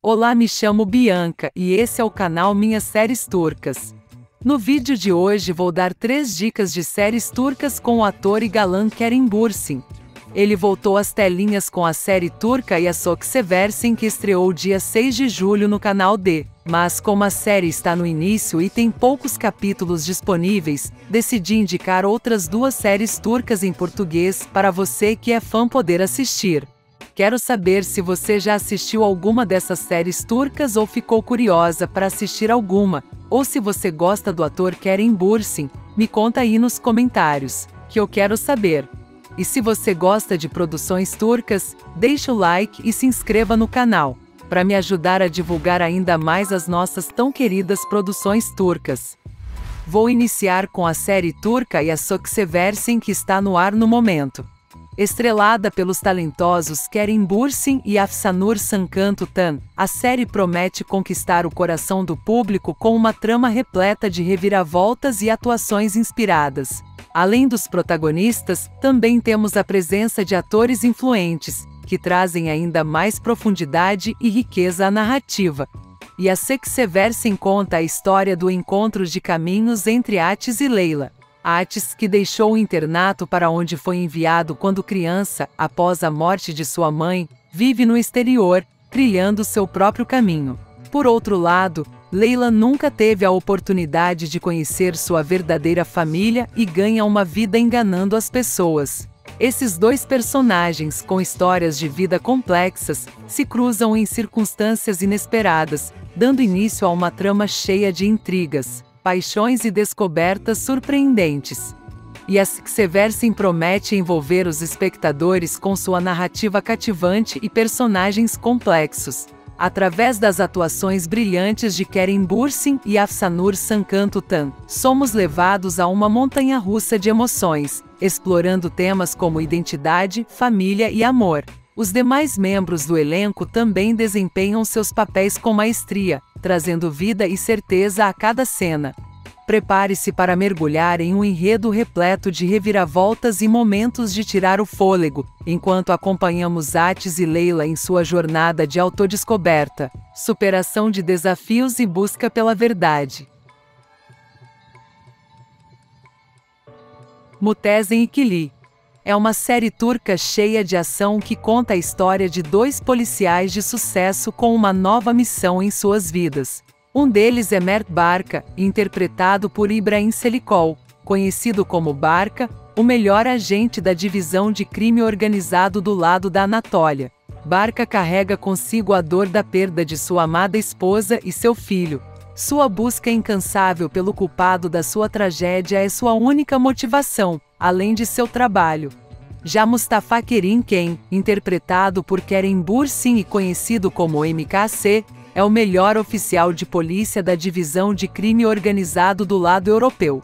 Olá, me chamo Bianca e esse é o canal Minhas Séries Turcas. No vídeo de hoje vou dar 3 dicas de séries turcas com o ator e galã Kerim Bürsin. Ele voltou às telinhas com a série turca Yas Ok Seversin, que estreou dia 6 de julho no canal D. Mas como a série está no início e tem poucos capítulos disponíveis, decidi indicar outras 2 séries turcas em português para você que é fã poder assistir. Quero saber se você já assistiu alguma dessas séries turcas ou ficou curiosa para assistir alguma, ou se você gosta do ator Kerim Bürsin, me conta aí nos comentários, que eu quero saber. E se você gosta de produções turcas, deixa o like e se inscreva no canal, para me ajudar a divulgar ainda mais as nossas tão queridas produções turcas. Vou iniciar com a série turca Yas Ok Seversin, que está no ar no momento. Estrelada pelos talentosos Kerim Bürsin e Afsanur Sankantutan, a série promete conquistar o coração do público com uma trama repleta de reviravoltas e atuações inspiradas. Além dos protagonistas, também temos a presença de atores influentes, que trazem ainda mais profundidade e riqueza à narrativa. Yas Ok Seversin conta a história do encontro de caminhos entre Atis e Leila. Atis, que deixou o internato para onde foi enviado quando criança, após a morte de sua mãe, vive no exterior, trilhando seu próprio caminho. Por outro lado, Leila nunca teve a oportunidade de conhecer sua verdadeira família e ganha uma vida enganando as pessoas. Esses 2 personagens, com histórias de vida complexas, se cruzam em circunstâncias inesperadas, dando início a uma trama cheia de intrigas, paixões e descobertas surpreendentes. Yas Ok Seversin promete envolver os espectadores com sua narrativa cativante e personagens complexos. Através das atuações brilhantes de Kerim Bürsin e Afsanur Sankantutan, somos levados a uma montanha-russa de emoções, explorando temas como identidade, família e amor. Os demais membros do elenco também desempenham seus papéis com maestria, trazendo vida e certeza a cada cena. Prepare-se para mergulhar em um enredo repleto de reviravoltas e momentos de tirar o fôlego, enquanto acompanhamos Atis e Leila em sua jornada de autodescoberta, superação de desafios e busca pela verdade. Muhteşem İkili é uma série turca cheia de ação que conta a história de 2 policiais de sucesso com uma nova missão em suas vidas. Um deles é Mert Barca, interpretado por İbrahim Çelikol, conhecido como Barca, o melhor agente da divisão de crime organizado do lado da Anatólia. Barca carrega consigo a dor da perda de sua amada esposa e seu filho. Sua busca incansável pelo culpado da sua tragédia é sua única motivação, além de seu trabalho. Já Mustafa Kerim, interpretado por Kerim Bürsin e conhecido como MKC, é o melhor oficial de polícia da divisão de crime organizado do lado europeu.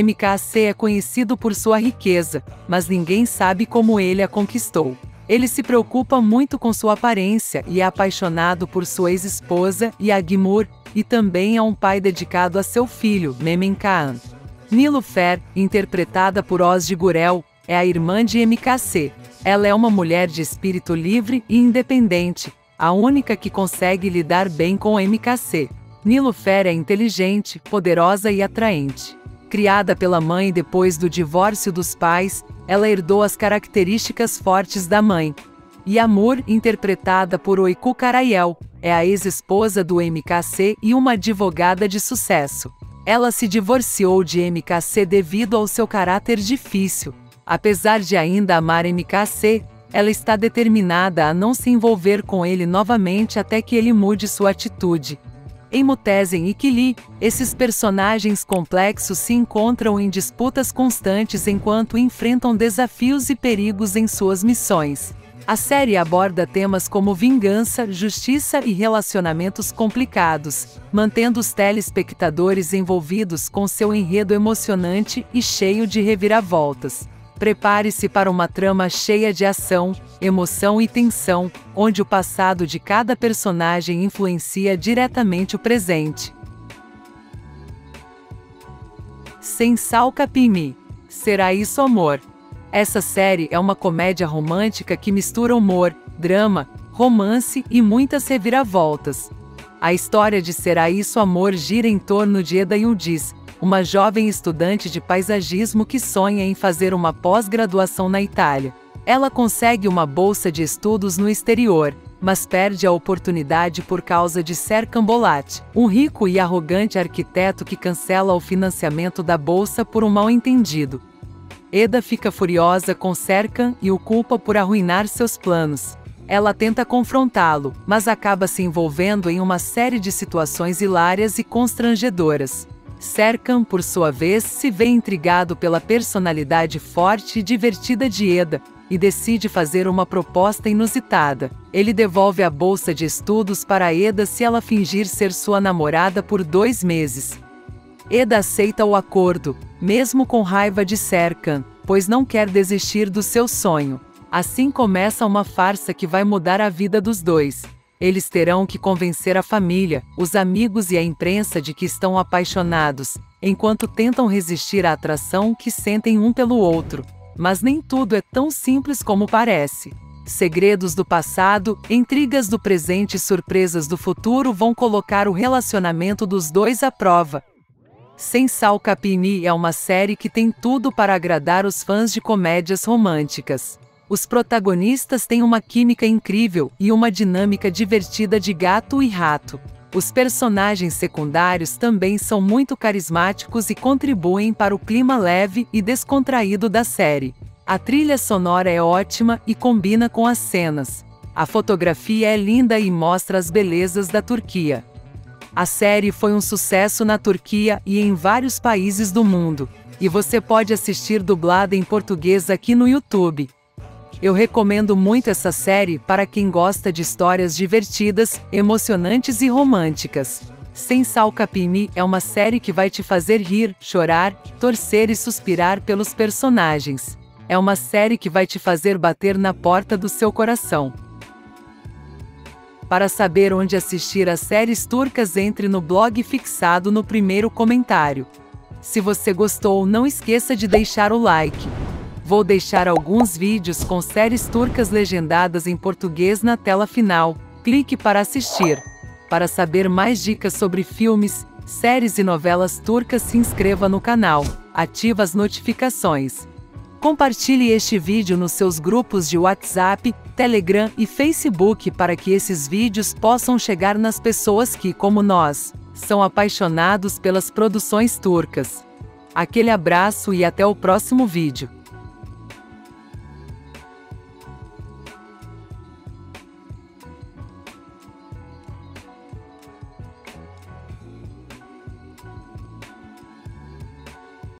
MKC é conhecido por sua riqueza, mas ninguém sabe como ele a conquistou. Ele se preocupa muito com sua aparência e é apaixonado por sua ex-esposa, Yagmur, e também é um pai dedicado a seu filho, Mehmet Kağan. Nilüfer, interpretada por Özge Gürel, é a irmã de MKC. Ela é uma mulher de espírito livre e independente, a única que consegue lidar bem com MKC. Nilüfer é inteligente, poderosa e atraente. Criada pela mãe depois do divórcio dos pais, ela herdou as características fortes da mãe. Yağmur, interpretada por Uyku Karayel, é a ex-esposa do MKC e uma advogada de sucesso. Ela se divorciou de MKC devido ao seu caráter difícil. Apesar de ainda amar MKC, ela está determinada a não se envolver com ele novamente até que ele mude sua atitude. Em Muhteşem İkili, esses personagens complexos se encontram em disputas constantes enquanto enfrentam desafios e perigos em suas missões. A série aborda temas como vingança, justiça e relacionamentos complicados, mantendo os telespectadores envolvidos com seu enredo emocionante e cheio de reviravoltas. Prepare-se para uma trama cheia de ação, emoção e tensão, onde o passado de cada personagem influencia diretamente o presente. Sen Sal Kapimi. Será isso amor? Essa série é uma comédia romântica que mistura humor, drama, romance e muitas reviravoltas. A história de Será Isso Amor gira em torno de Eda Yıldız, uma jovem estudante de paisagismo que sonha em fazer uma pós-graduação na Itália. Ela consegue uma bolsa de estudos no exterior, mas perde a oportunidade por causa de Serkan Bolat, um rico e arrogante arquiteto que cancela o financiamento da bolsa por um mal-entendido. Eda fica furiosa com Serkan e o culpa por arruinar seus planos. Ela tenta confrontá-lo, mas acaba se envolvendo em uma série de situações hilárias e constrangedoras. Serkan, por sua vez, se vê intrigado pela personalidade forte e divertida de Eda, e decide fazer uma proposta inusitada. Ele devolve a bolsa de estudos para Eda se ela fingir ser sua namorada por 2 meses. Eda aceita o acordo, mesmo com raiva de Serkan, pois não quer desistir do seu sonho. Assim começa uma farsa que vai mudar a vida dos dois. Eles terão que convencer a família, os amigos e a imprensa de que estão apaixonados, enquanto tentam resistir à atração que sentem um pelo outro. Mas nem tudo é tão simples como parece. Segredos do passado, intrigas do presente e surpresas do futuro vão colocar o relacionamento dos dois à prova. Sensal Kapini é uma série que tem tudo para agradar os fãs de comédias românticas. Os protagonistas têm uma química incrível e uma dinâmica divertida de gato e rato. Os personagens secundários também são muito carismáticos e contribuem para o clima leve e descontraído da série. A trilha sonora é ótima e combina com as cenas. A fotografia é linda e mostra as belezas da Turquia. A série foi um sucesso na Turquia e em vários países do mundo, e você pode assistir dublada em português aqui no YouTube. Eu recomendo muito essa série para quem gosta de histórias divertidas, emocionantes e românticas. Sensal Kapini é uma série que vai te fazer rir, chorar, torcer e suspirar pelos personagens. É uma série que vai te fazer bater na porta do seu coração. Para saber onde assistir as séries turcas, entre no blog fixado no primeiro comentário. Se você gostou, não esqueça de deixar o like. Vou deixar alguns vídeos com séries turcas legendadas em português na tela final. Clique para assistir. Para saber mais dicas sobre filmes, séries e novelas turcas, se inscreva no canal. Ative as notificações. Compartilhe este vídeo nos seus grupos de WhatsApp, Telegram e Facebook para que esses vídeos possam chegar nas pessoas que, como nós, são apaixonados pelas produções turcas. Aquele abraço e até o próximo vídeo.